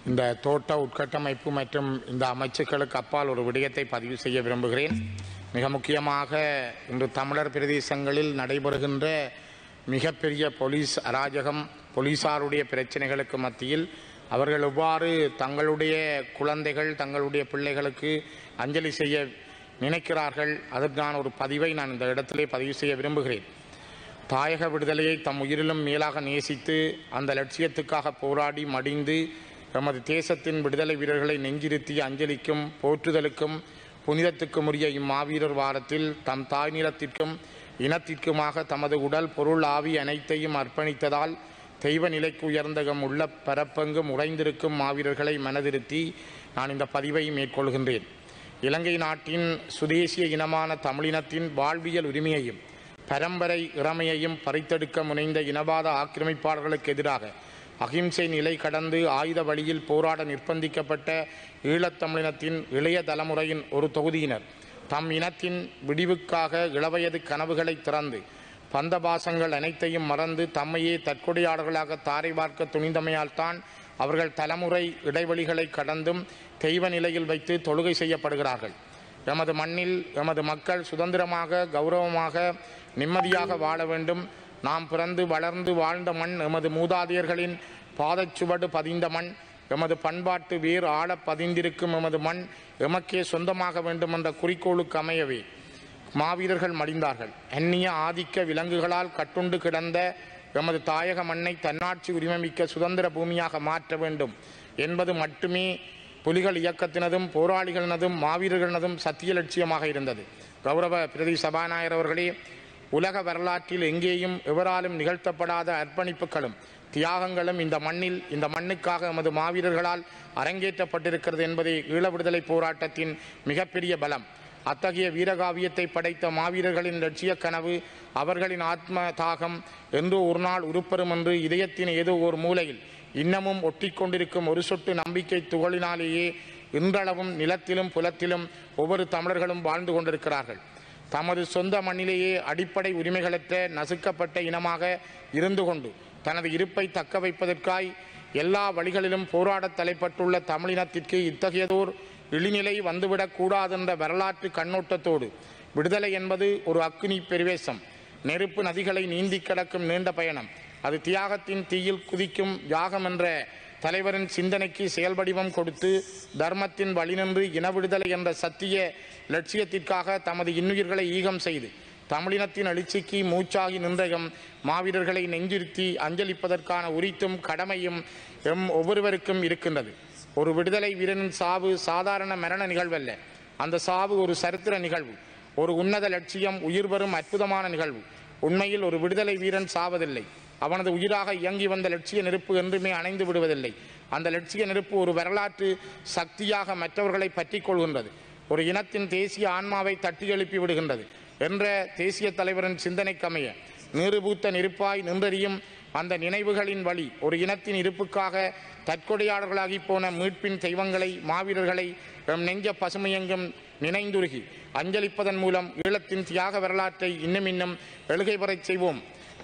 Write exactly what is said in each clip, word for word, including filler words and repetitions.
இந்த தோட்ட உட்கட்டமைப்பு மற்றும் இந்த அமைச்சுக்களுக்கு அப்பால் ஒரு விடயத்தை பதிவு செய்ய விரும்புகிறேன். மிக முக்கியமாக இன்று தமிழர் பிரதேசங்களில் நடைபெறுகின்ற மிகப்பெரிய போலீஸ் அராஜகம், போலீசாருடைய பிரச்சனைகளுக்கு மத்தியில் அவர்கள் எவ்வாறு தங்களுடைய குழந்தைகள் தங்களுடைய பிள்ளைகளுக்கு அஞ்சலி செய்ய நினைக்கிறார்கள், அதற்கான ஒரு பதிவை நான் இந்த இடத்திலே பதிவு செய்ய விரும்புகிறேன். தாயக விடுதலையை தம் உயிரிலும் மேலாக நேசித்து அந்த லட்சியத்துக்காக போராடி மடிந்து எமது தேசத்தின் விடுதலை வீரர்களை நெஞ்சிருத்தி அஞ்சலிக்கும் போற்றுதலுக்கும் புனிதத்துக்கும் உரிய இம்மாவீரர் வாரத்தில் தம் தாய் நிலத்திற்கும் இனத்திற்குமாக தமது உடல் பொருள் ஆவி அனைத்தையும் அர்ப்பணித்ததால் தெய்வ நிலைக்கு உயர்ந்த உள்ள பரப்பெங்கும் உடைந்திருக்கும் மாவீரர்களை மனதிருத்தி நான் இந்த பதிவை மேற்கொள்கின்றேன். இலங்கை நாட்டின் சுதேசிய இனமான தமிழினத்தின் வாழ்வியல் உரிமையையும் பரம்பரை இறமையையும் பறித்தெடுக்க முனைந்த இனவாத ஆக்கிரமிப்பாளர்களுக்கு எதிராக அகிம்சை நிலை கடந்து ஆயுத வழியில் போராட நிர்பந்திக்கப்பட்ட ஈழத்தமிழினத்தின் இளைய தலைமுறையின் ஒரு தொகுதியினர் தம் இனத்தின் விடிவுக்காக இளவயது கனவுகளை திறந்து பந்தபாசங்கள் அனைத்தையும் மறந்து தம்மையே தற்கொடையாளர்களாக தாரை பார்க்க துணிந்தமையால் தான் அவர்கள் தலைமுறை இடைவெளிகளை கடந்தும் தெய்வ நிலையில் வைத்து தொழுகை செய்யப்படுகிறார்கள். எமது மண்ணில் எமது மக்கள் சுதந்திரமாக கௌரவமாக நிம்மதியாக வாழ வேண்டும். நாம் பிறந்து வளர்ந்து வாழ்ந்த மண், எமது மூதாதையர்களின் பாதச்சுவடு பதிந்த மண், எமது பண்பாட்டு வேர் ஆழ பதிந்திருக்கும் எமது மண் எமக்கே சொந்தமாக வேண்டும் என்ற குறிக்கோளுக்கு அமையவே மாவீரர்கள் மடிந்தார்கள். அந்நிய ஆதிக்க விலங்குகளால் கட்டுண்டு கிடந்த எமது தாயக மண்ணை தன்னாட்சி உரிமைமிக்க சுதந்திர பூமியாக மாற்ற வேண்டும் என்பது மட்டுமே புலிகள் இயக்கத்தினதும் போராளிகளினதும் மாவீரர்களினதும் சத்திய லட்சியமாக இருந்தது. கௌரவ பிரதி சபாநாயகர் அவர்களே, உலக வரலாற்றில் எங்கேயும் எவராலும் நிகழ்த்தப்படாத அர்ப்பணிப்புகளும் தியாகங்களும் இந்த மண்ணில் இந்த மண்ணுக்காக எமது மாவீரர்களால் அரங்கேற்றப்பட்டிருக்கிறது என்பதே ஈழ விடுதலை போராட்டத்தின் மிகப்பெரிய பலம். அத்தகைய வீரகாவியத்தை படைத்த மாவீரர்களின் லட்சிய கனவு, அவர்களின் ஆத்ம தாகம் என்றோ ஒரு நாள் உருப்பெறும் என்று இதயத்தின் ஏதோ ஒரு மூலையில் இன்னமும் ஒட்டிக்கொண்டிருக்கும் ஒரு சொட்டு நம்பிக்கை துகளினாலேயே இன்றளவும் நிலத்திலும் புலத்திலும் ஒவ்வொரு தமிழர்களும் வாழ்ந்து கொண்டிருக்கிறார்கள். தமது சொந்த மண்ணிலேயே அடிப்படை உரிமைகளற்ற நசுக்கப்பட்ட இனமாக இருந்து கொண்டு தனது இருப்பை தக்க வைப்பதற்காய் எல்லா வழிகளிலும் போராடத் தலைப்பட்டுள்ள தமிழினத்திற்கு இத்தகையதோர் இழிநிலை வந்துவிடக் கூடாதென்ற வரலாற்று கண்ணோட்டத்தோடு விடுதலை என்பது ஒரு அக்னி பெருவேசம், நெருப்பு நதிகளை நீந்தி கிடக்கும் நீண்ட பயணம். அது தியாகத்தின் தீயில் குதிக்கும் யாகம் என்ற தலைவரின் சிந்தனைக்கு செயல்வடிவம் கொடுத்து தர்மத்தின் வழிநின்று இன விடுதலை என்ற சத்திய லட்சியத்திற்காக தமது இன்னுயிர்களை ஈகம் செய்து தமிழினத்தின் எழுச்சிக்கு மூச்சாகி நின்ற எம் மாவீரர்களை நெஞ்சிருத்தி அஞ்சலிப்பதற்கான உரித்தும் கடமையும் எம் ஒவ்வொருவருக்கும் இருக்கின்றது. ஒரு விடுதலை வீரனின் சாவு சாதாரண மரண நிகழ்வல்ல. அந்த சாவு ஒரு சரித்திர நிகழ்வு, ஒரு உன்னத லட்சியம் உயிர் வரும் அற்புதமான நிகழ்வு. உண்மையில் ஒரு விடுதலை வீரன் சாவதில்லை, அவனது உயிராக இயங்கி வந்த லட்சிய நெருப்பு என்றுமே அணைந்து விடுவதில்லை. அந்த லட்சிய நெருப்பு ஒரு வரலாற்று சக்தியாக மற்றவர்களை பற்றி கொள்கின்றது. ஒரு இனத்தின் தேசிய ஆன்மாவை தட்டி எழுப்பி விடுகின்றது என்ற தேசிய தலைவரின் சிந்தனைக்கமைய நீறுபூத்த நெருப்பாய் நின்றறியும் அந்த நினைவுகளின் வழி ஒரு இனத்தின் இருப்புக்காக தற்கொடையாளர்களாகி போன மீட்பின் தெய்வங்களை மாவீரர்களை நெஞ்ச பசுமையெங்கும் நினைந்துருகி அஞ்சலிப்பதன் மூலம் ஈழத்தின் தியாக வரலாற்றை இன்னும் இன்னும் எழுகை பெறச் செய்வோம்.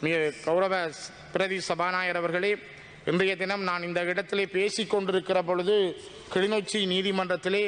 கௌரவ பிரதி சபாநாயகர் அவர்களே, இன்றைய தினம் நான் இந்த இடத்திலே பேசிக் கொண்டிருக்கிற பொழுது கிளிநொச்சி நீதிமன்றத்திலே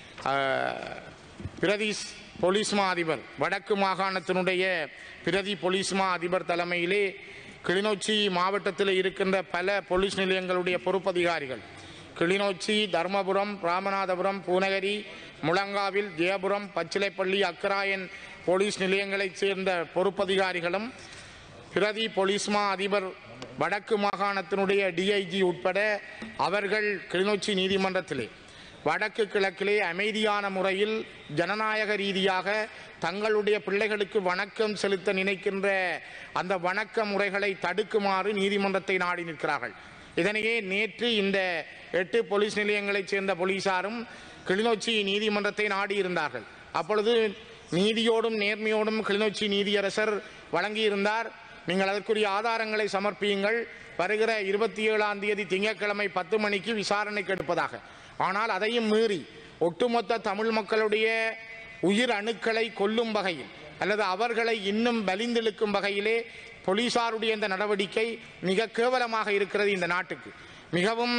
பிரதி போலீஸ் மா அதிபர், வடக்கு மாகாணத்தினுடைய பிரதி போலீஸ் மா அதிபர் தலைமையிலே கிளிநொச்சி மாவட்டத்தில் இருக்கின்ற பல போலீஸ் நிலையங்களுடைய பொறுப்பதிகாரிகள், கிளிநொச்சி, தர்மபுரம், ராமநாதபுரம், பூநகரி, முழங்காவில், ஜெயபுரம், பச்சிலைப்பள்ளி, அக்கராயன் போலீஸ் நிலையங்களைச் சேர்ந்த பொறுப்பதிகாரிகளும் பிரதி போலீஸ் மா அதிபர் வடக்கு மாகாணத்தினுடைய டிஐஜி உட்பட அவர்கள் கிளிநொச்சி நீதிமன்றத்திலே வடக்கு கிழக்கிலே அமைதியான முறையில் ஜனநாயக ரீதியாக தங்களுடைய பிள்ளைகளுக்கு வணக்கம் செலுத்த நினைக்கின்ற அந்த வணக்க முறைகளை தடுக்குமாறு நீதிமன்றத்தை நாடி நிற்கிறார்கள். இதனையே நேற்று இந்த எட்டு போலீஸ் நிலையங்களைச் சேர்ந்த போலீசாரும் கிளிநொச்சி நீதிமன்றத்தை நாடி இருந்தார்கள். அப்பொழுது நீதியோடும் நேர்மையோடும் கிளிநொச்சி நீதியரசர் வழங்கியிருந்தார். நீங்கள் அதற்குரிய ஆதாரங்களை சமர்ப்பியுங்கள், வருகிற இருபத்தி ஏழாம் தேதி திங்கட்கிழமை பத்து மணிக்கு விசாரணைக்கு எடுப்பதாக. ஆனால் அதையும் மீறி ஒட்டுமொத்த தமிழ் மக்களுடைய உயிர் அணுக்களை கொல்லும் வகையில் அல்லது அவர்களை இன்னும் பலிந்தெழுக்கும் வகையிலே போலீசாருடைய இந்த நடவடிக்கை மிக கேவலமாக இருக்கிறது. இந்த நாட்டுக்கு மிகவும்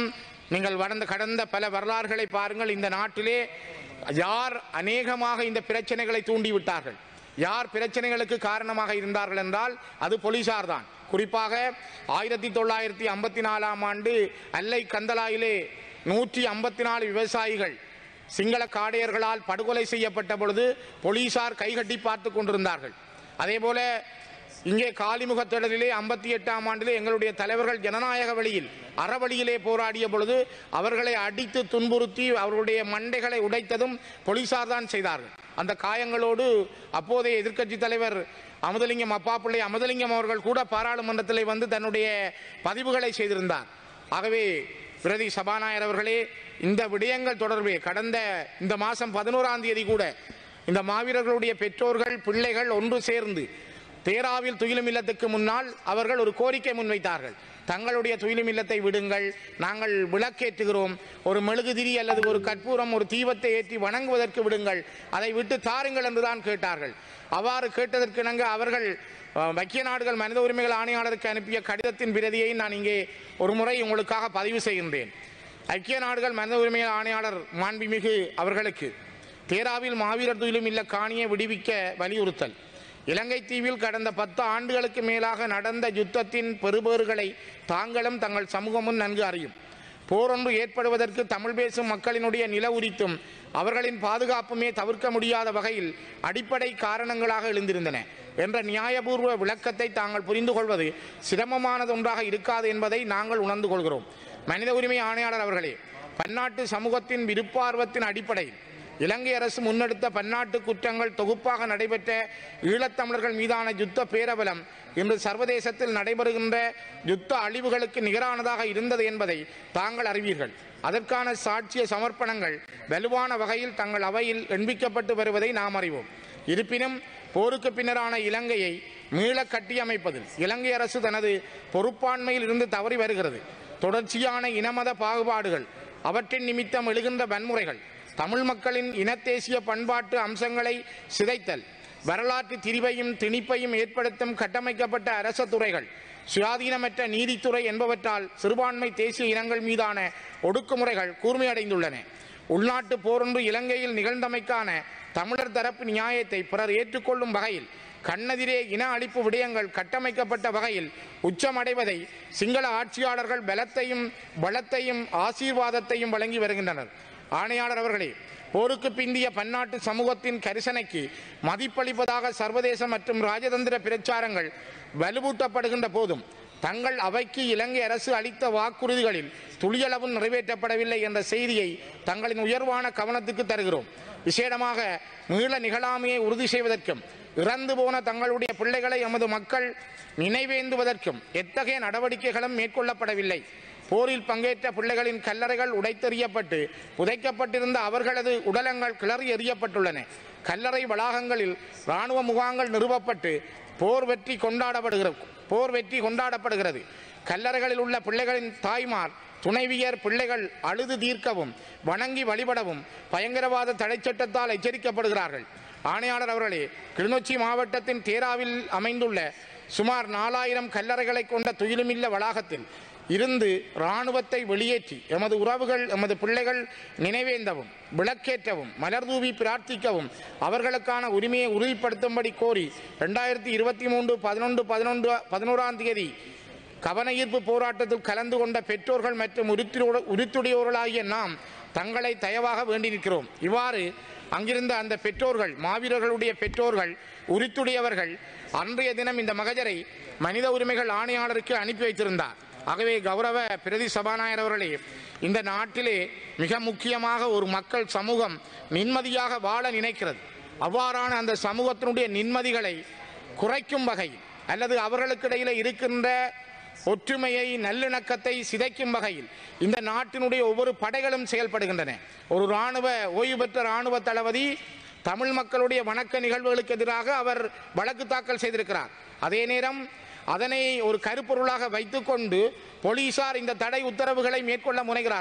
நீங்கள் கடந்த கடந்த பல வரலாறுகளை பாருங்கள். இந்த நாட்டிலே யார் அநேகமாக இந்த பிரச்சனைகளை தூண்டிவிட்டார்கள், யார் பிரச்சனைகளுக்கு காரணமாக இருந்தார்கள் என்றால் அது போலீசார் தான். குறிப்பாக ஆயிரத்தி தொள்ளாயிரத்தி ஐம்பத்தி நாலாம் ஆண்டு அல்லை கந்தலாயிலே நூற்றி ஐம்பத்தி நாலு விவசாயிகள் சிங்கள காடையர்களால் படுகொலை செய்யப்பட்ட பொழுது போலீசார் கைகட்டி பார்த்து கொண்டிருந்தார்கள். அதே போல இங்கே காலிமுகத்திடலிலே ஐம்பத்தி எட்டாம் ஆண்டிலே எங்களுடைய தலைவர்கள் ஜனநாயக வழியில் அறவழியிலே போராடிய பொழுது அவர்களை அடித்து துன்புறுத்தி அவர்களுடைய மண்டைகளை உடைத்ததும் போலீசார் தான் செய்தார்கள். அந்த காயங்களோடு அப்போதைய எதிர்க்கட்சி தலைவர் அமுதலிங்கம் அப்பாப்பிள்ளை அமுதலிங்கம் அவர்கள் கூட பாராளுமன்றத்திலே வந்து தன்னுடைய பதிவுகளை செய்திருந்தார். ஆகவே பிரதி சபாநாயகர் அவர்களே, இந்த விடயங்கள் தொடர்பே கடந்த இந்த மாதம் பதினோராம் தேதி கூட இந்த மாவீரர்களுடைய பெற்றோர்கள் பிள்ளைகள் ஒன்று சேர்ந்து தேராவில் துயிலும் இல்லத்துக்கு முன்னால் அவர்கள் ஒரு கோரிக்கை முன்வைத்தார்கள். தங்களுடைய துயிலும் இல்லத்தை விடுங்கள், நாங்கள் விளக்கேற்றுகிறோம், ஒரு மெழுகுதிரி அல்லது ஒரு கற்பூரம் ஒரு தீபத்தை ஏற்றி வணங்குவதற்கு விடுங்கள், அதை விட்டு தாருங்கள் என்றுதான் கேட்டார்கள். அவ்வாறு கேட்டதற்கு இணங்க அவர்கள் ஐக்கிய நாடுகள் மனித உரிமைகள் ஆணையாளருக்கு அனுப்பிய கடிதத்தின் பிரதியை நான் இங்கே ஒரு முறை உங்களுக்காக பதிவு செய்கின்றேன். ஐக்கிய நாடுகள் மனித உரிமைகள் ஆணையாளர் மாண்புமிகு அவர்களுக்கு தேராவில் மாவீரர் துயிலும் இல்ல காணியை விடுவிக்க வலியுறுத்தல். இலங்கை தீவில் கடந்த பத்து ஆண்டுகளுக்கு மேலாக நடந்த யுத்தத்தின் பெறுபேறுகளை தாங்களும் தங்கள் சமூகமும் நன்கு அறியும். போரொன்று ஏற்படுவதற்கு தமிழ் பேசும் மக்களினுடைய நில உரித்தும் அவர்களின் பாதுகாப்புமே தவிர்க்க முடியாத வகையில் அடிப்படை காரணங்களாக எழுந்திருந்தன என்ற நியாயபூர்வ விளக்கத்தை தாங்கள் புரிந்து கொள்வது சிரமமானது ஒன்றாக இருக்காது என்பதை நாங்கள் உணர்ந்து கொள்கிறோம். மனித உரிமை ஆணையாளர் அவர்களே, பன்னாட்டு சமூகத்தின் விருப்பார்வத்தின் அடிப்படையில் இலங்கை அரசு முன்னெடுத்த பன்னாட்டு குற்றங்கள் தொகுப்பாக நடைபெற்ற ஈழத்தமிழர்கள் மீதான யுத்த பேரபலம் இன்று சர்வதேசத்தில் நடைபெறுகின்ற யுத்த அழிவுகளுக்கு நிகரானதாக இருந்தது என்பதை தாங்கள் அறிவீர்கள். அதற்கான சாட்சிய சமர்ப்பணங்கள் வலுவான வகையில் தங்கள் அவையில் எண்பிக்கப்பட்டு வருவதை நாம் அறிவோம். இருப்பினும் போருக்கு பின்னரான இலங்கையை மீள கட்டியமைப்பதில் இலங்கை அரசு தனது பொறுப்பாண்மையில் இருந்து தவறி வருகிறது. தொடர்ச்சியான இனமத பாகுபாடுகள், அவற்றின் நிமித்தம் எழுகின்ற வன்முறைகள், தமிழ் மக்களின் இனத்தேசிய பண்பாட்டு அம்சங்களை சிதைத்தல், வரலாற்று திரிவையும் திணிப்பையும் ஏற்படுத்தும் கட்டமைக்கப்பட்ட அரச துறைகள், சுயாதீனமற்ற நீதித்துறை என்பவற்றால் சிறுபான்மை தேசிய இனங்கள் மீதான ஒடுக்குமுறைகள் கூர்மையடைந்துள்ளன. உள்நாட்டு போரொன்று இலங்கையில் நிகழ்ந்தமைக்கான தமிழர் தரப்பு நியாயத்தை பிறர் ஏற்றுக்கொள்ளும் வகையில் கண்ணெதிரே இன அழிப்பு விடயங்கள் கட்டமைக்கப்பட்ட வகையில் உச்சமடைவதை சிங்கள ஆட்சியாளர்கள் பலத்தையும் பலத்தையும் ஆசீர்வாதத்தையும் வழங்கி வருகின்றனர். ஆணையாளர் அவர்களே, போருக்கு பிந்திய பன்னாட்டு சமூகத்தின் கரிசனைக்கு மதிப்பளிப்பதாக சர்வதேச மற்றும் ராஜதந்திர பிரச்சாரங்கள் வலுவூட்டப்படுகின்ற போதும் தங்கள் அவைக்கு இலங்கை அரசு அளித்த வாக்குறுதிகளில் துளியளவும் நிறைவேற்றப்படவில்லை என்ற செய்தியை தங்களின் உயர்வான கவனத்துக்கு தருகிறோம். விசேடமாக மீள நிகழாமையை உறுதி செய்வதற்கும் இறந்து போன தங்களுடைய பிள்ளைகளை எமது மக்கள் நினைவேந்துவதற்கும் எத்தகைய நடவடிக்கைகளும் மேற்கொள்ளப்படவில்லை. போரில் பங்கேற்ற பிள்ளைகளின் கல்லறைகள் உடைத்தெறியப்பட்டு புதைக்கப்பட்டிருந்த அவர்களது உடலங்கள் கிளறி எறியப்பட்டுள்ளன. கல்லறை வளாகங்களில் இராணுவ முகாங்கள் நிறுவப்பட்டு போர் வெற்றி கொண்டாடப்படுகிறது போர் வெற்றி கொண்டாடப்படுகிறது. கல்லறைகளில் உள்ள பிள்ளைகளின் தாய்மார் துணைவியர் பிள்ளைகள் அழுது தீர்க்கவும் வணங்கி வழிபடவும் பயங்கரவாத தடை சட்டத்தால் எச்சரிக்கப்படுகிறார்கள். ஆணையாளர் அவர்களே, கிளிநொச்சி மாவட்டத்தின் தேராவில் அமைந்துள்ள சுமார் நாலாயிரம் கல்லறைகளை கொண்ட துயிலுமில்ல வளாகத்தில் இருந்து இராணுவத்தை வெளியேற்றி எமது உறவுகள் எமது பிள்ளைகள் நினைவேந்தவும் விளக்கேற்றவும் மலர்தூவி பிரார்த்திக்கவும் அவர்களுக்கான உரிமையை உறுதிப்படுத்தும்படி கோரி இரண்டாயிரத்தி இருபத்தி மூன்று பதினொன்று பதினொன்று பதினோராம் தேதி கவன ஈர்ப்பு போராட்டத்தில் கலந்து கொண்ட பெற்றோர்கள் மற்றும் உரித்துடையோர்களாகிய நாம் தங்களை தயவாக வேண்டி நிற்கிறோம். இவ்வாறு அங்கிருந்த அந்த பெற்றோர்கள், மாவீரர்களுடைய பெற்றோர்கள், உரித்துடையவர்கள் அன்றைய தினம் இந்த மகஜரை மனித உரிமைகள் ஆணையாளருக்கு அனுப்பி வைத்திருந்தார். ஆகவே கௌரவ பிரதி சபாநாயகர் அவர்களே, இந்த நாட்டிலே மிக முக்கியமாக ஒரு மக்கள் சமூகம் நிம்மதியாக வாழ நினைக்கிறது. அவ்வாறான அந்த சமூகத்தினுடைய நிம்மதிகளை குறைக்கும் வகையில் அல்லது அவர்களுக்கிடையில இருக்கின்ற ஒற்றுமையை நல்லிணக்கத்தை சிதைக்கும் வகையில் இந்த நாட்டினுடைய ஒவ்வொரு படைகளும் செயல்படுகின்றன. ஒரு இராணுவ ஓய்வு பெற்ற இராணுவ தளபதி தமிழ் மக்களுடைய வணக்க நிகழ்வுகளுக்கு எதிராக அவர் வழக்கு தாக்கல் செய்திருக்கிறார். அதே நேரம் அதனை ஒரு கருப்பொருளாக வைத்துக்கொண்டு போலீசார் இந்த தடை உத்தரவுகளை மேற்கொள்ள முனைகிறார்கள்.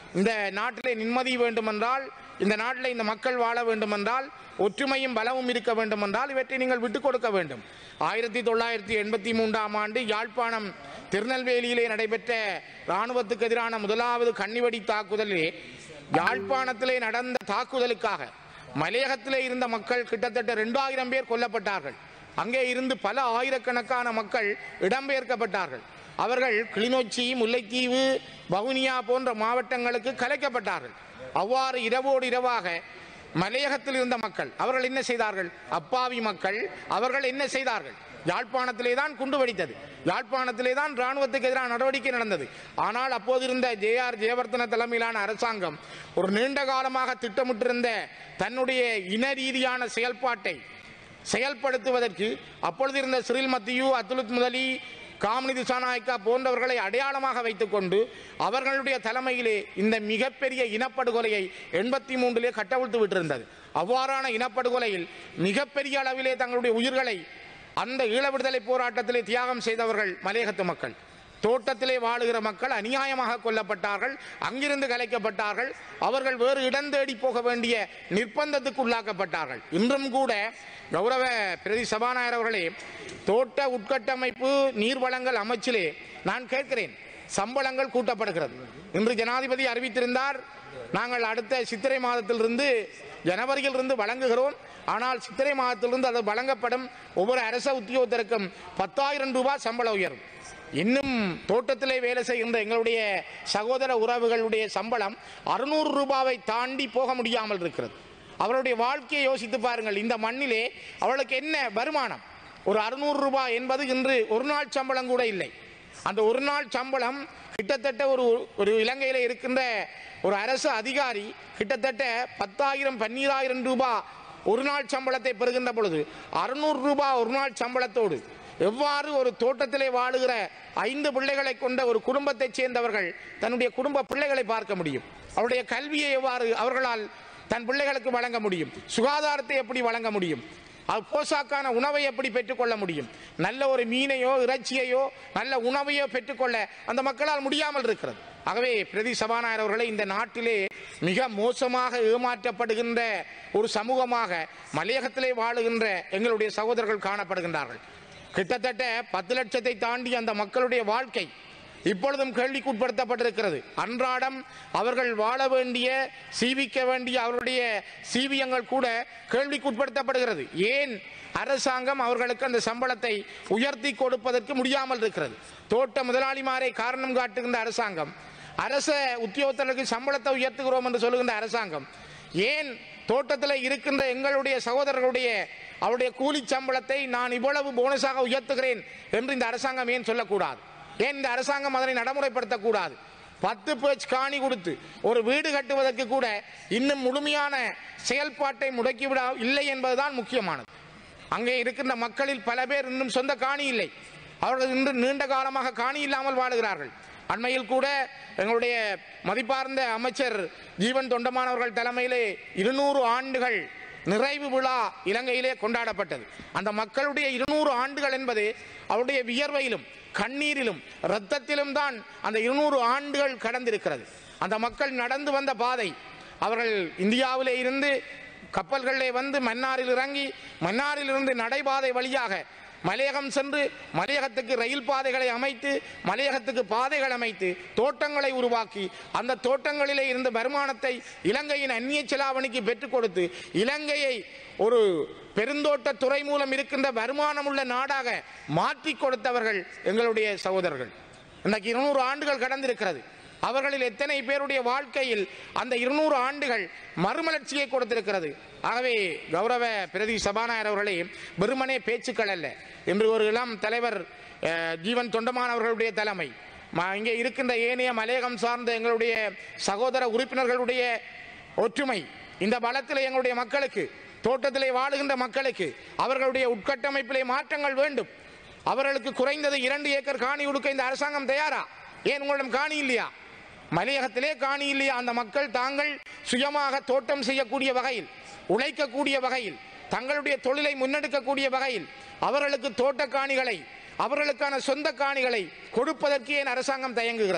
இந்த நாட்டிலே நிம்மதி வேண்டுமென்றால், இந்த நாட்டில் இந்த மக்கள் வாழ வேண்டுமென்றால், ஒற்றுமையும் பலமும் இருக்க வேண்டுமென்றால் இவற்றை நீங்கள் விட்டுக் கொடுக்க வேண்டும். ஆயிரத்தி தொள்ளாயிரத்தி எண்பத்தி மூன்றாம் ஆண்டு யாழ்ப்பாணம் திருநெல்வேலியிலே நடைபெற்ற இராணுவத்துக்கு எதிரான முதலாவது கண்ணிவெடி தாக்குதலிலே யாழ்ப்பாணத்திலே நடந்த தாக்குதலுக்காக மலையகத்திலே இருந்த மக்கள் கிட்டத்தட்ட இரண்டாயிரம் பேர் கொல்லப்பட்டார்கள். அங்கே இருந்து பல ஆயிரக்கணக்கான மக்கள் இடம்பெயர்க்கப்பட்டார்கள். அவர்கள் கிளிநொச்சி, முல்லைத்தீவு, வவுனியா போன்ற மாவட்டங்களுக்கு கலைக்கப்பட்டார்கள். அவ்வாறு இரவோடு இரவாக மலையகத்தில் இருந்த மக்கள் அவர்கள் என்ன செய்தார்கள்? அப்பாவி மக்கள் அவர்கள் என்ன செய்தார்கள்? யாழ்ப்பாணத்திலே தான் குண்டு வெடித்தது, யாழ்ப்பாணத்திலே தான் இராணுவத்துக்கு எதிரான நடவடிக்கை நடந்தது. ஆனால் அப்போது இருந்த ஜே ஆர் ஜெயவர்தன தலைமையிலான அரசாங்கம் ஒரு நீண்ட காலமாக திட்டமிட்டிருந்த தன்னுடைய இன ரீதியான செயல்பாட்டை செயல்படுத்துவதற்கு அப்பொழுது இருந்த சிறில் மத்தியூ, அத்துலுத் முதலி, காமினி திசாநாயக்கா போன்றவர்களை அடையாளமாக வைத்துக் கொண்டு அவர்களுடைய தலைமையிலே இந்த மிகப்பெரிய இனப்படுகொலையை எண்பத்தி மூன்றிலே கட்டவிழ்த்து விட்டிருந்தது. அவ்வாறான இனப்படுகொலையில் மிகப்பெரிய அளவிலே தங்களுடைய உயிர்களை அந்த ஈழ விடுதலை போராட்டத்திலே தியாகம் செய்தவர்கள் மலையகத்து மக்கள். தோட்டத்திலே வாழுகிற மக்கள் அநியாயமாக கொல்லப்பட்டார்கள், அங்கிருந்து கலைக்கப்பட்டார்கள். அவர்கள் வேறு இடம் தேடி போக வேண்டிய நிர்பந்தத்துக்கு உள்ளாக்கப்பட்டார்கள். இன்றும் கூட கௌரவ பிரதி சபாநாயகர் அவர்களே, தோட்ட உட்கட்டமைப்பு நீர்வளங்கள் அமைச்சிலே நான் கேட்கிறேன், சம்பளங்கள் கூட்டப்படுகிறது. இன்று ஜனாதிபதி அறிவித்திருந்தார், நாங்கள் அடுத்த சித்திரை மாதத்திலிருந்து ஜனவரியிலிருந்து வழங்குகிறோம். ஆனால் சித்திரை மாதத்திலிருந்து அது வழங்கப்படும் ஒவ்வொரு அரச உத்தியோகத்திற்கும் பத்தாயிரம் ரூபாய் சம்பள உயர்வு. இன்னும் தோட்டத்திலே வேலை செய்கின்ற எங்களுடைய சகோதர உறவுகளுடைய சம்பளம் அறுநூறு ரூபாவை தாண்டி போக முடியாமல் இருக்கிறது. அவருடைய வாழ்க்கையை யோசித்து பாருங்கள். இந்த மண்ணிலே அவளுக்கு என்ன வருமானம்? ஒரு அறுநூறு ரூபாய் என்பது இன்று ஒரு நாள் சம்பளம் கூட இல்லை. அந்த ஒரு நாள் சம்பளம் கிட்டத்தட்ட ஒரு ஒரு இலங்கையில் இருக்கின்ற ஒரு அரசு அதிகாரி கிட்டத்தட்ட பத்தாயிரம் பன்னீராயிரம் ரூபாய் ஒரு நாள் சம்பளத்தை பெறுகின்ற பொழுது அறுநூறு ரூபாய் ஒரு நாள் சம்பளத்தோடு எவ்வாறு ஒரு தோட்டத்திலே வாழுகிற ஐந்து பிள்ளைகளை கொண்ட ஒரு குடும்பத்தைச் சேர்ந்தவர்கள் தன்னுடைய குடும்ப பிள்ளைகளை பார்க்க முடியும்? அவருடைய கல்வியை எவ்வாறு அவர்களால் தன் பிள்ளைகளுக்கு வழங்க முடியும்? சுகாதாரத்தை எப்படி வழங்க முடியும்? போசாக்கான உணவை எப்படி பெற்றுக்கொள்ள முடியும்? நல்ல ஒரு மீனையோ இறைச்சியையோ நல்ல உணவையோ பெற்றுக்கொள்ள அந்த மக்களால் முடியாமல் இருக்கிறது. ஆகவே பிரதி சபாநாயகர் அவர்களை, இந்த நாட்டிலே மிக மோசமாக ஏமாற்றப்படுகின்ற ஒரு சமூகமாக மலையகத்திலே வாழுகின்ற எங்களுடைய சகோதரர்கள் காணப்படுகின்றார்கள். கிட்டத்தட்ட பத்து லட்சத்தை தாண்டி அந்த மக்களுடைய வாழ்க்கை இப்பொழுதும் கேள்விக்குட்படுத்தப்பட்டிருக்கிறது. அன்றாடம் அவர்கள் வாழ வேண்டிய, சீவிக்க வேண்டிய அவருடைய சீவியங்கள் கூட கேள்விக்குட்படுத்தப்படுகிறது. ஏன் அரசாங்கம் அவர்களுக்கு அந்த சம்பளத்தை உயர்த்தி கொடுப்பதற்கு முடியாமல் இருக்கிறது? தோட்ட முதலாளிமாரை காரணம் காட்டுகின்ற அரசாங்கம், அரச உத்தியோகத்தர்களுக்கு சம்பளத்தை உயர்த்துகிறோம் என்று சொல்லுகின்ற அரசாங்கம், ஏன் தோட்டத்தில் இருக்கின்ற எங்களுடைய சகோதரர்களுடைய அவருடைய கூலி சம்பளத்தை நான் இவ்வளவு போனஸாக உயர்த்துகிறேன் என்று இந்த அரசாங்கம் ஏன் சொல்லக்கூடாது? ஏன் இந்த அரசாங்கம் அதனை நடைமுறைப்படுத்தக்கூடாது? பத்து பேச்சு காணி கொடுத்து ஒரு வீடு கட்டுவதற்கு கூட இன்னும் முழுமையான செயல்பாட்டை முடக்கிவிட இல்லை என்பதுதான் முக்கியமானது. அங்கே இருக்கின்ற மக்களில் பல பேர் இன்னும் சொந்த காணி இல்லை. அவர்கள் இன்று நீண்ட காலமாக காணி இல்லாமல் வாழுகிறார்கள். அண்மையில் கூட எங்களுடைய மதிப்பார்ந்த அமைச்சர் ஜீவன் தொண்டமானவர்கள் தலைமையிலே இருநூறு ஆண்டுகள் நிறைவு விழா இலங்கையிலே கொண்டாடப்பட்டது. அந்த மக்களுடைய இருநூறு ஆண்டுகள் என்பது அவருடைய வியர்வையிலும் கண்ணீரிலும் இரத்தத்திலும் தான் அந்த இருநூறு ஆண்டுகள் கடந்திருக்கிறது. அந்த மக்கள் நடந்து வந்த பாதை, அவர்கள் இந்தியாவிலே இருந்து கப்பல்களிலே வந்து மன்னாரில் இறங்கி மன்னாரில் இருந்து நடைபாதை வழியாக மலையகம் சென்று மலையகத்துக்கு ரயில் பாதைகளை அமைத்து மலையகத்துக்கு பாதைகள் அமைத்து தோட்டங்களை உருவாக்கி அந்த தோட்டங்களிலே இருந்த வருமானத்தை இலங்கையின் அந்நிய செலாவணிக்கு பெற்றுக் கொடுத்து இலங்கையை ஒரு பெருந்தோட்ட துறை மூலம் இருக்கின்ற வருமானம் உள்ள நாடாக மாற்றி கொடுத்தவர்கள் எங்களுடைய சகோதரர்கள். இன்றைக்கு இருநூறு ஆண்டுகள் கடந்திருக்கிறது. அவர்களில் எத்தனை பேருடைய வாழ்க்கையில் அந்த இருநூறு ஆண்டுகள் மறுமலர்ச்சியை கொடுத்திருக்கிறது. ஆகவே கௌரவ பிரதி சபாநாயகர் அவர்களே, வெறுமனே பேச்சுக்கள் அல்ல. இன்று ஒரு இளம் தலைவர் ஜீவன் தொண்டமானவர்களுடைய தலைமை, இங்கே இருக்கின்ற ஏனைய மலையகம் சார்ந்த எங்களுடைய சகோதர உறுப்பினர்களுடைய ஒற்றுமை, இந்த பலத்திலே எங்களுடைய மக்களுக்கு, தோட்டத்திலே வாழுகின்ற மக்களுக்கு அவர்களுடைய உட்கட்டமைப்பிலே மாற்றங்கள் வேண்டும். அவர்களுக்கு குறைந்தது இரண்டு ஏக்கர் காணி கொடுக்க இந்த அரசாங்கம் தயாரா? ஏன் உங்களிடம் காணி இல்லையா? மலையகத்திலே காணி இல்லையா? அந்த மக்கள் தாங்கள் சுயமாக தோட்டம் செய்யக்கூடிய வகையில், உழைக்கக்கூடிய வகையில், தங்களுடைய தொழிலை முன்னெடுக்கக்கூடிய வகையில் அவர்களுக்கு தோட்ட காணிகளை, அவர்களுக்கான சொந்த காணிகளை கொடுப்பதற்கு ஏன் அரசாங்கம் தயங்குகிறது?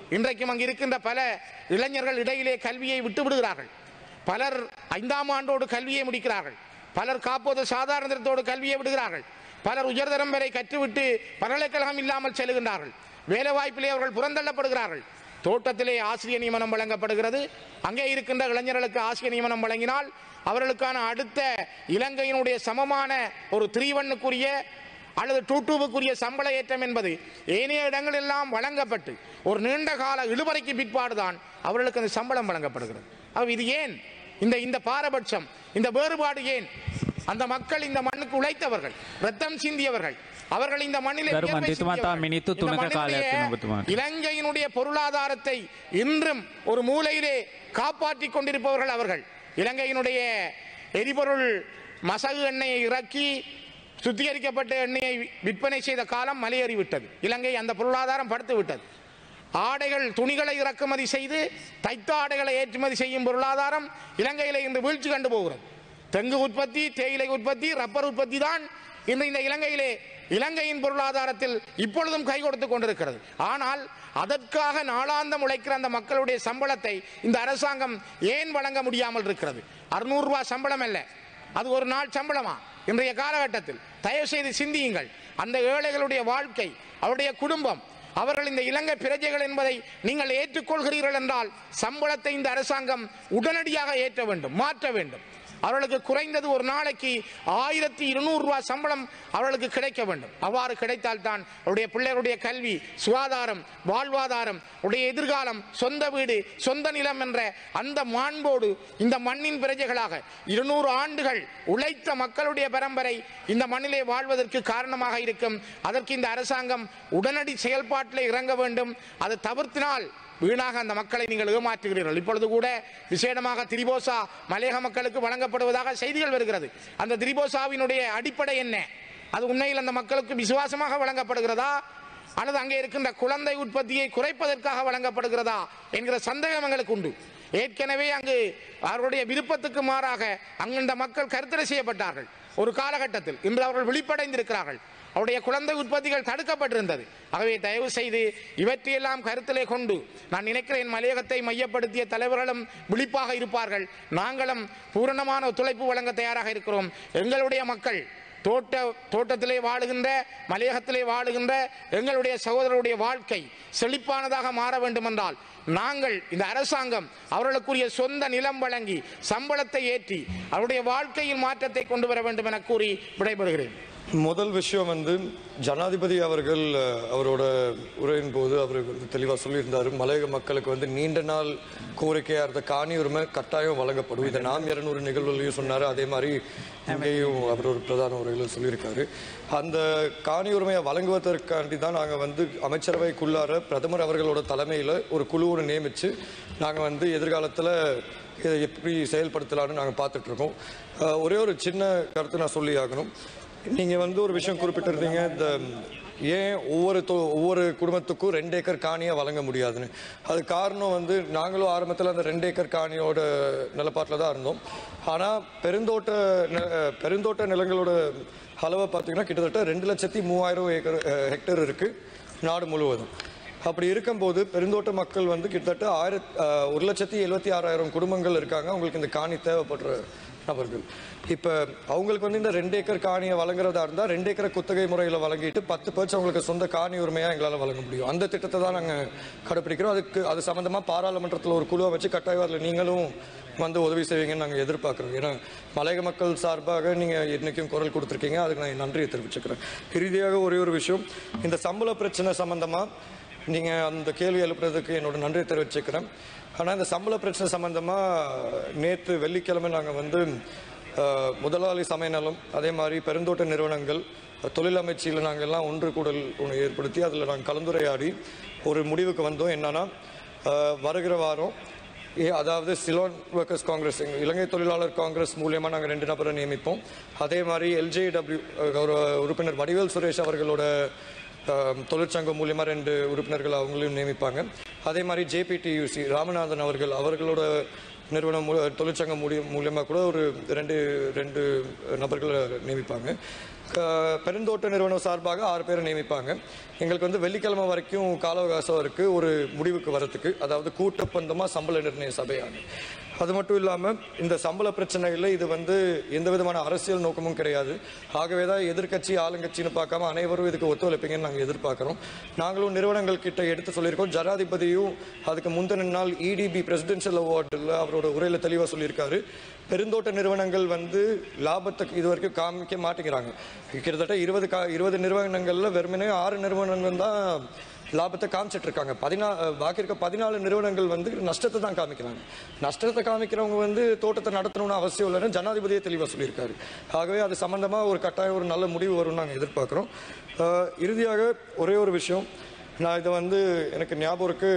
இன்றைக்கும் அங்கு இருக்கின்ற பல இளைஞர்கள் இடையிலே கல்வியை விட்டு விடுகிறார்கள். பலர் ஐந்தாம் ஆண்டோடு கல்வியை முடிக்கிறார்கள். பலர் காப்போது சாதாரண தரத்தோடு கல்வியை விடுகிறார்கள். பலர் உயர்தரம் வரை கற்றுவிட்டு பல்கலைக்கழகம் இல்லாமல் செல்கின்றார்கள். வேலை வாய்ப்பிலே அவர்கள் புறந்தள்ளப்படுகிறார்கள். தோட்டத்திலே ஆசிரியர் நியமனம் வழங்கப்படுகிறது. அங்கே இருக்கின்ற இளைஞர்களுக்கு ஆசிரியர் நியமனம் வழங்கினால் அவர்களுக்கான அடுத்த இலங்கையினுடைய சமமான ஒரு த்ரீவனுக்குரிய அல்லது டூ டூவுக்குரிய சம்பள ஏற்றம் என்பது ஏனைய இடங்களெல்லாம் வழங்கப்பட்டு ஒரு நீண்ட கால இழுபறைக்கு பிற்பாடுதான் அவர்களுக்கு அந்த சம்பளம் வழங்கப்படுகிறது. இது ஏன் இந்த இந்த பாரபட்சம், இந்த வேறுபாடு ஏன்? அந்த மக்கள் இந்த மண்ணுக்கு உழைத்தவர்கள், ரத்தம் சிந்தியவர்கள், அவர்கள் இந்த மண்ணிலே இலங்கையினுடைய பொருளாதாரத்தை இன்றும் ஒரு மூலையிலே காப்பாற்றிக் கொண்டிருப்பவர்கள் அவர்கள். இலங்கையினுடைய எரிபொருள் மசகு எண்ணெயை இறக்கி சுத்திகரிக்கப்பட்ட எண்ணெயை விற்பனை செய்த காலம் மலையேறிவிட்டது. இலங்கை அந்த பொருளாதாரம் படுத்து விட்டது. ஆடைகள் துணிகளை இறக்குமதி செய்து தைத்த ஆடைகளை ஏற்றுமதி செய்யும் பொருளாதாரம் இலங்கையில் இன்று வீழ்ச்சி கண்டு போகிறது. தெங்கு உற்பத்தி, தேயிலை உற்பத்தி, ரப்பர் உற்பத்தி தான் இன்று இந்த இலங்கையிலே இலங்கையின் பொருளாதாரத்தில் இப்பொழுதும் கை கொடுத்து கொண்டிருக்கிறது. ஆனால் அதற்காக நாளாந்தம் உழைக்கிற அந்த மக்களுடைய சம்பளத்தை இந்த அரசாங்கம் ஏன் வழங்க முடியாமல் இருக்கிறது? அறுநூறு ரூபாய் சம்பளம் அல்ல, அது ஒரு நாள் சம்பளமா இன்றைய காலகட்டத்தில்? தயவு செய்து சிந்தியுங்கள். அந்த ஏழைகளுடைய வாழ்க்கை, அவருடைய குடும்பம், அவர்கள் இந்த இலங்கை பிரஜைகள் என்பதை நீங்கள் ஏற்றுக்கொள்கிறீர்கள் என்றால் சம்பளத்தை இந்த அரசாங்கம் உடனடியாக ஏற்ற வேண்டும், மாற்ற வேண்டும். அவர்களுக்கு குறைந்தது ஒரு நாளைக்கு ஆயிரத்தி இருநூறு ரூபாய் சம்பளம் அவர்களுக்கு கிடைக்க வேண்டும். அவ்வாறு கிடைத்தால்தான் அவருடைய பிள்ளைகளுடைய கல்வி, சுகாதாரம், வாழ்வாதாரம், உடைய எதிர்காலம், சொந்த வீடு, சொந்த நிலம் என்ற அந்த மாண்போடு இந்த மண்ணின் பிரஜைகளாக இருநூறு ஆண்டுகள் உழைத்த மக்களுடைய பரம்பரை இந்த மண்ணிலே வாழ்வதற்கு காரணமாக இருக்கும். அதற்கு இந்த அரசாங்கம் உடனடி செயல்பாட்டில் இறங்க வேண்டும். அதை தவிர்த்தினால் வீணாக அந்த மக்களை நீங்கள் ஏமாற்றுகிறீர்கள். இப்பொழுது கூட விசேடமாக திரிபோசா மலையக மக்களுக்கு வழங்கப்படுவதாக செய்திகள் வருகிறது. அந்த திரிபோசாவினுடைய அடிப்படை என்ன? அது உண்மையில் அந்த மக்களுக்கு விசுவாசமாக வழங்கப்படுகிறதா அல்லது அங்கே இருக்கின்ற குழந்தை உற்பத்தியை குறைப்பதற்காக வழங்கப்படுகிறதா என்கிற சந்தேகம் எங்களுக்கு உண்டு. ஏற்கனவே அங்கு அவருடைய விருப்பத்துக்கு மாறாக அங்கு இந்த மக்கள் கருத்தடை செய்யப்பட்டார்கள் ஒரு காலகட்டத்தில். இன்று அவர்கள் விழிப்படைந்திருக்கிறார்கள். அவருடைய குழந்தை உற்பத்திகள் தடுக்கப்பட்டிருந்தது. ஆகவே தயவு செய்து இவற்றையெல்லாம் கருத்திலே கொண்டு நான் நினைக்கிறேன் மலையகத்தை மையப்படுத்திய தலைவர்களும் விழிப்பாக இருப்பார்கள். நாங்களும் பூரணமான ஒத்துழைப்பு வழங்க தயாராக இருக்கிறோம். எங்களுடைய மக்கள் தோட்ட தோட்டத்திலே வாழுகின்ற, மலையகத்திலே வாழுகின்ற எங்களுடைய சகோதரருடைய வாழ்க்கை செழிப்பானதாக மாற வேண்டும் என்றால் நாங்கள் இந்த அரசாங்கம் அவர்களுக்குரிய சொந்த நிலம் வழங்கி சம்பளத்தை ஏற்றி அவருடைய வாழ்க்கையில் மாற்றத்தை கொண்டு வர வேண்டும் என கூறி விடைபெறுகிறேன். முதல் விஷயம் வந்து ஜனாதிபதி அவர்கள் அவரோட உரையின் போது அவர் தெளிவாக சொல்லியிருந்தார், மலையக மக்களுக்கு வந்து நீண்ட நாள் கோரிக்கையாக இருந்த காணி உரிமை கட்டாயம் வழங்கப்படும். இதை நாம் இருநூறு நிகழ்வுகளையும் சொன்னார். அதே மாதிரி இங்கேயும் அவர் ஒரு பிரதான உரையில் சொல்லியிருக்காரு. அந்த காணி உரிமையை வழங்குவதற்காண்டி தான் நாங்கள் வந்து அமைச்சரவைக்குள்ளார பிரதமர் அவர்களோட தலைமையில் ஒரு குழுவை நியமித்து நாங்கள் வந்து எதிர்காலத்தில் இதை எப்படி செயல்படுத்தலான்னு நாங்கள் பார்த்துட்டு இருக்கோம். ஒரே ஒரு சின்ன கருத்து நான் சொல்லி ஆகணும். நீங்கள் வந்து ஒரு விஷயம் குறிப்பிட்டிருந்தீங்க, இந்த ஏன் ஒவ்வொரு ஒவ்வொரு குடும்பத்துக்கும் ரெண்டு ஏக்கர் காணியை வழங்க முடியாதுன்னு. அது காரணம் வந்து நாங்களும் ஆரம்பத்தில் அந்த ரெண்டு ஏக்கர் காணியோட நிலப்பாட்டில் தான் இருந்தோம். ஆனால் பெருந்தோட்ட பெருந்தோட்ட நிலங்களோட அளவை பார்த்தீங்கன்னா கிட்டத்தட்ட ரெண்டு லட்சத்தி மூவாயிரம் ஏக்கர் ஹெக்டேர் இருக்குது நாடு முழுவதும். அப்படி இருக்கும்போது பெருந்தோட்ட மக்கள் வந்து கிட்டத்தட்ட ஆயிரத் ஒரு லட்சத்தி எழுபத்தி ஆறாயிரம் குடும்பங்கள் இருக்காங்க. அவங்களுக்கு இந்த காணி தேவைப்படுற நபர்கள். இப்போ அவங்களுக்கு வந்து இந்த ரெண்டு ஏக்கர் காணியை வழங்குறதா இருந்தால் ரெண்டு ஏக்கரை குத்தகை முறையில் வழங்கிட்டு பத்து பர்சன்ட் அவங்களுக்கு சொந்த காணி உரிமையாக எங்களால் வழங்க முடியும். அந்த திட்டத்தை தான் நாங்கள் கடைப்பிடிக்கிறோம். அதுக்கு அது சம்மந்தமாக பாராளுமன்றத்தில் ஒரு குழுவை வச்சு கட்டாயம் அதில் நீங்களும் வந்து உதவி செய்வீங்கன்னு நாங்கள் எதிர்பார்க்குறோம். ஏன்னா மலையக மக்கள் சார்பாக நீங்கள் இன்றைக்கும் குரல் கொடுத்துருக்கீங்க, அதுக்கு நான் நன்றியை தெரிவிச்சுக்கிறேன். இறுதியாக ஒரே ஒரு விஷயம், இந்த சம்பள பிரச்சனை சம்மந்தமாக நீங்கள் அந்த கேள்வி எழுப்புறதுக்கு என்னோட நன்றியை தெரிவிச்சுக்கிறேன். ஆனால் இந்த சம்பள பிரச்சனை சம்பந்தமாக நேற்று வெள்ளிக்கிழமை நாங்கள் வந்து முதலாளி சமயநலம், அதே மாதிரி பெருந்தோட்ட நிறுவனங்கள், தொழில் அமைச்சியில் நாங்கள் எல்லாம் ஒன்று கூடல் ஒன்று ஏற்படுத்தி அதில் நாங்கள் கலந்துரையாடி ஒரு முடிவுக்கு வந்தோம். என்னன்னா வருகிற வாரம் அதாவது சிலோன் ஒர்க்கர்ஸ் காங்கிரஸ், இலங்கை தொழிலாளர் காங்கிரஸ் மூலியமாக நாங்கள் ரெண்டு நபரை நியமிப்போம். அதே மாதிரி எல்ஜேடபிள்யூ ஒரு உறுப்பினர் வடிவேல் சுரேஷ் அவர்களோட தொழிற்சங்கம் மூலியமாக ரெண்டு உறுப்பினர்கள் அவங்களையும் நியமிப்பாங்க. அதே மாதிரி ஜேபிடியூசி ராமநாதன் அவர்கள் அவர்களோட நிறுவனம் தொழிற்சங்கம் மூலியம் மூலியமாக கூட ஒரு ரெண்டு ரெண்டு நபர்களை நியமிப்பாங்க. பெருந்தோட்ட நிறுவனம் சார்பாக ஆறு பேரை நியமிப்பாங்க. எங்களுக்கு வந்து வெள்ளிக்கிழமை வரைக்கும் கால அவகாசம் இருக்கு ஒரு முடிவுக்கு வரத்துக்கு, அதாவது கூட்டப்பந்தமா சம்பள நிர்ணய சபையாக. அது மட்டும் இல்லாமல் இந்த சம்பள பிரச்சனையில் இது வந்து எந்த விதமான அரசியல் நோக்கமும் கிடையாது. ஆகவே தான் எதிர்கட்சி ஆளுங்கட்சின்னு பார்க்காம அனைவரும் இதுக்கு ஒத்துழைப்பீங்கன்னு நாங்கள் எதிர்பார்க்குறோம். நாங்களும் நிறுவனங்கள் கிட்ட எடுத்து சொல்லியிருக்கோம். ஜனாதிபதியும் அதுக்கு முந்தின நாள் இடிபி பிரசிடென்ஷியல் அவார்டில் அவரோட உரையில் தெளிவாக சொல்லியிருக்காரு. பெருந்தோட்ட நிறுவனங்கள் வந்து லாபத்துக்கு இது வரைக்கும் காமிக்க மாட்டேங்கிறாங்க. கிட்டத்தட்ட இருபது கா இருபது நிறுவனங்களில் வெறுமனே ஆறு நிறுவனங்கள் தான் லாபத்தை காமிச்சிட்டு இருக்காங்க. பதினா பாக்கி இருக்க பதினாலு நிறுவனங்கள் வந்து நஷ்டத்தை தான் காமிக்கிறாங்க. நஷ்டத்தை காமிக்கிறவங்க வந்து தோட்டத்தை நடத்தணும்னு அவசியம் இல்லைன்னு ஜனாதிபதியே தெளிவாக சொல்லியிருக்காரு. ஆகவே அது சம்பந்தமாக ஒரு கட்டாயம் ஒரு நல்ல முடிவு வரும்னு நாங்கள் எதிர்பார்க்குறோம். இறுதியாக ஒரே ஒரு விஷயம், நான் இதை வந்து எனக்கு ஞாபகம் இருக்கு,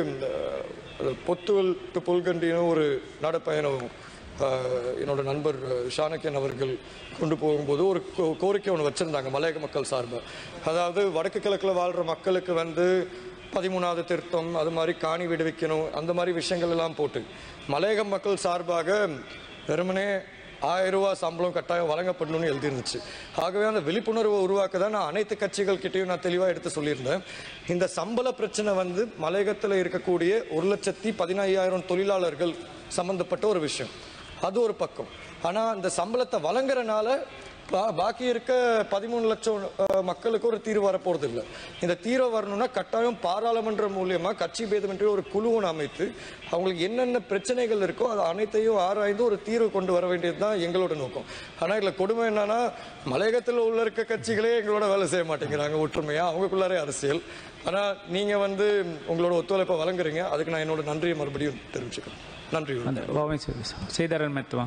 பொத்துவல் டு புல்கண்டின்னு ஒரு நடப்பயணம் என்னோட நண்பர் ஷானக்கியன் அவர்கள் கொண்டு போகும்போது ஒரு கோரிக்கை ஒன்று வச்சுருந்தாங்க மலையக மக்கள் சார்பாக. அதாவது வடக்கு கிழக்கில் வாழ்கிற மக்களுக்கு வந்து பதிமூணாவது திருத்தம், அது மாதிரி காணி விடுவிக்கணும், அந்த மாதிரி விஷயங்கள் எல்லாம் போட்டு மலையக மக்கள் சார்பாக வெறுமனே ஆயிரம் ரூபாய் சம்பளம் கட்டாயம் வழங்கப்படணும்னு எழுதிருந்துச்சு. ஆகவே அந்த விழிப்புணர்வை உருவாக்க தான் நான் அனைத்து கட்சிகள் கிட்டையும் நான் தெளிவாக எடுத்து சொல்லியிருந்தேன். இந்த சம்பள பிரச்சனை வந்து மலையகத்தில் இருக்கக்கூடிய ஒரு லட்சத்தி பதினையாயிரம் தொழிலாளர்கள் சம்பந்தப்பட்ட ஒரு விஷயம், அது ஒரு பக்கம். ஆனால் அந்த சம்பளத்தை வழங்குறனால பாக்கி இருக்க பதிமூணு லட்சம் மக்களுக்கு ஒரு தீர்வு வரப்போறது இல்லை. இந்த தீர்வு வரணும்னா கட்டாயம் பாராளுமன்றம் மூலியமா கட்சி பேதமின்றி ஒரு குழுவை அமைத்து அவங்களுக்கு என்னென்ன பிரச்சனைகள் இருக்கோ அது அனைத்தையும் ஆராய்ந்து ஒரு தீர்வு கொண்டு வர வேண்டியது தான் எங்களோட நோக்கம். ஆனால் இதில் கொடுமை என்னன்னா, மலையகத்தில் உள்ள இருக்க கட்சிகளே எங்களோட வேலை செய்ய மாட்டேங்கிறாங்க ஒற்றுமையா, அவங்களுக்குள்ளாரே அரசியல். ஆனால் நீங்க வந்து உங்களோட ஒத்துழைப்பை வழங்குறீங்க, அதுக்கு நான் என்னோட நன்றியை மறுபடியும் தெரிவிச்சுக்கிறேன். நன்றி. செய்தாரன் மத்துவா.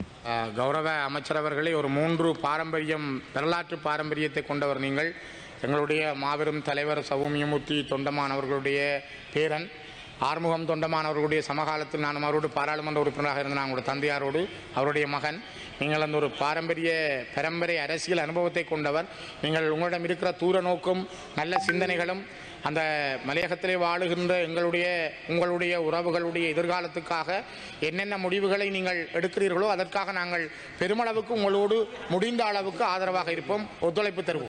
கௌரவ அமைச்சரவர்களே, ஒரு மூன்று பாரம்பரியம் வரலாற்று பாரம்பரியத்தை கொண்டவர் நீங்கள். எங்களுடைய மாபெரும் தலைவர் சௌமியமூர்த்தி தொண்டமான் அவர்களுடைய பேரன் ஆறுமுகம் தொண்டமான் அவர்களுடைய சமகாலத்தில் நான் அவரோடு பாராளுமன்ற உறுப்பினராக இருந்த அவங்களுடைய தந்தையாரோடு அவருடைய மகன். நீங்கள் அந்த ஒரு பாரம்பரிய பரம்பரை அரசியல் அனுபவத்தை கொண்டவர். நீங்கள் உங்களிடம் இருக்கிற தூர நோக்கும் நல்ல சிந்தனைகளும் அந்த மலையகத்திலே வாழுகின்ற எங்களுடைய உங்களுடைய உறவுகளுடைய எதிர்காலத்துக்காக என்னென்ன முடிவுகளை நீங்கள் எடுக்கிறீர்களோ அதற்காக நாங்கள் பெருமளவுக்கு உங்களோடு முடிந்த அளவுக்கு ஆதரவாக இருப்போம், ஒத்துழைப்பு தருவோம்.